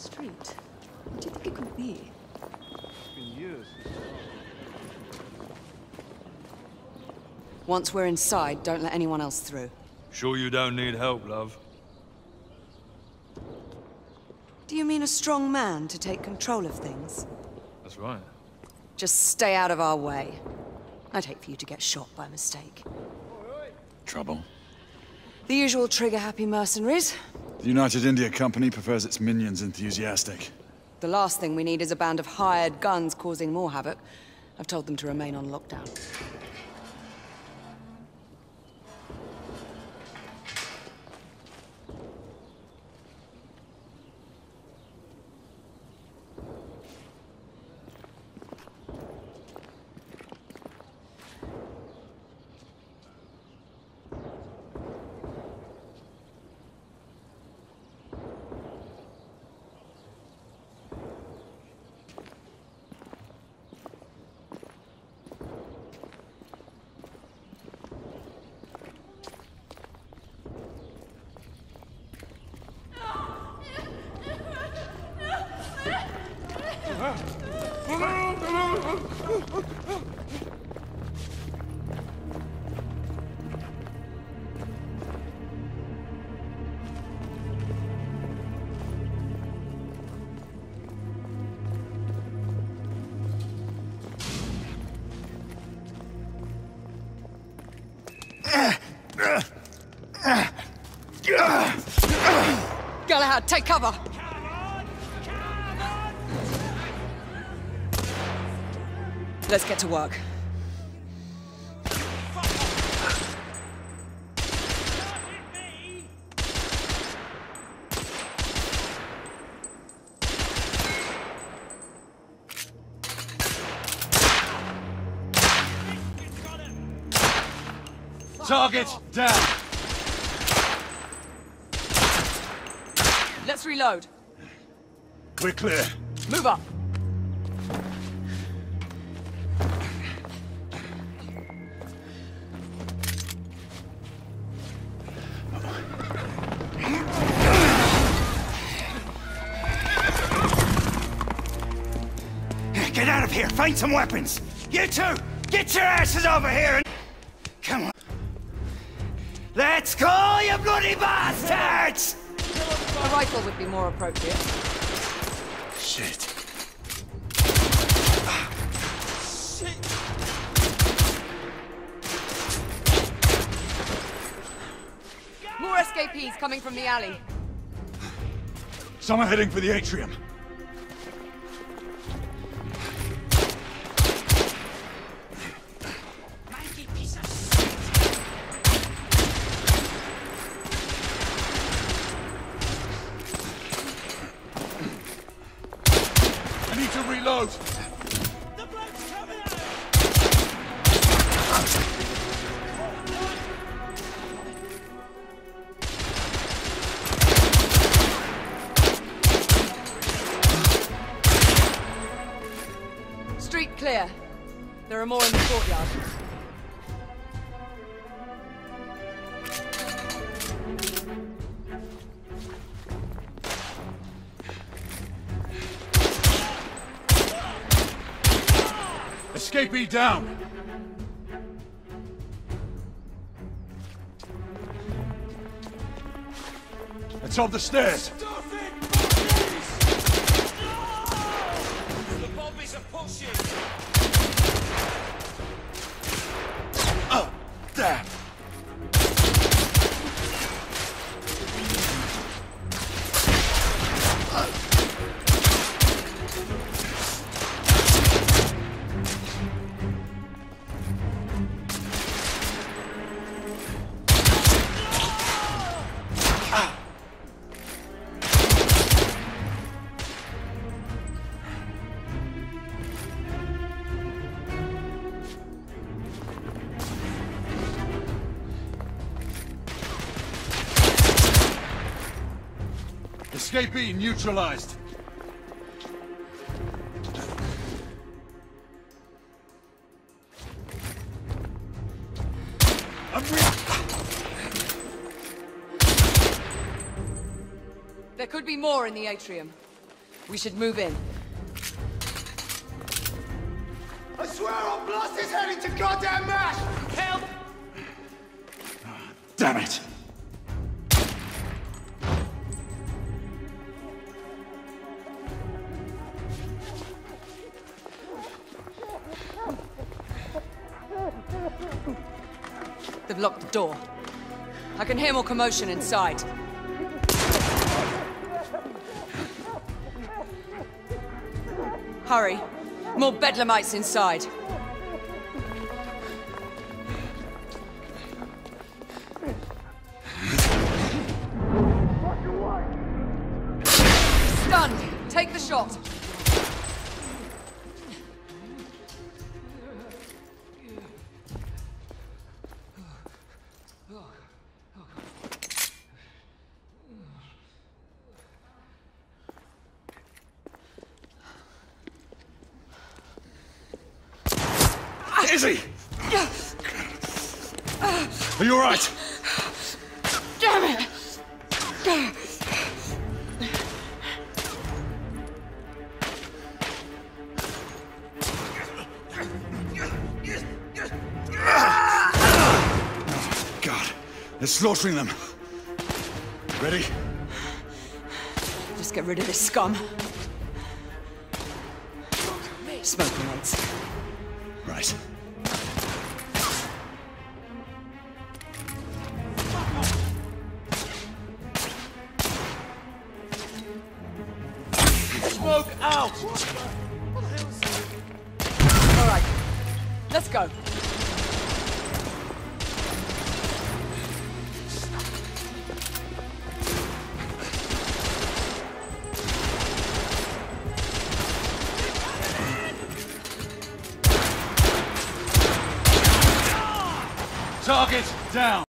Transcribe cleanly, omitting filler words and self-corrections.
street. What do you think it could be? It's been years. Once we're inside, don't let anyone else through. Sure you don't need help, love? Do you mean a strong man to take control of things? That's right. Just stay out of our way. I'd hate for you to get shot by mistake. Trouble? The usual trigger-happy mercenaries. The United India Company prefers its minions enthusiastic. The last thing we need is a band of hired guns causing more havoc. I've told them to remain on lockdown. Galahad, take cover! Let's get to work. Target down! Let's reload. We're clear. Move up. Get out of here! Find some weapons! You two! Get your asses over here and... Come on. Let's go, you bloody bastards! A rifle would be more appropriate. Shit. More escapees coming from the alley. Someone heading for the atrium. I need to reload. The bloke's coming out! Street clear. There are more in the courtyard. Escapee down! It's on the stairs! The bobbies are pushing! Oh, damn! Escapee neutralized. There could be more in the atrium. We should move in. I swear I'll blast his head into goddamn mash! Help! Damn it! They've locked the door. I can hear more commotion inside. Hurry. More bedlamites inside. Stunned. Take the shot. Izzy! Are you all right? Damn it! God, they're slaughtering them. Ready? Just get rid of this scum. Smoke grenades. Right. Smoke out! All right, let's go. Target down!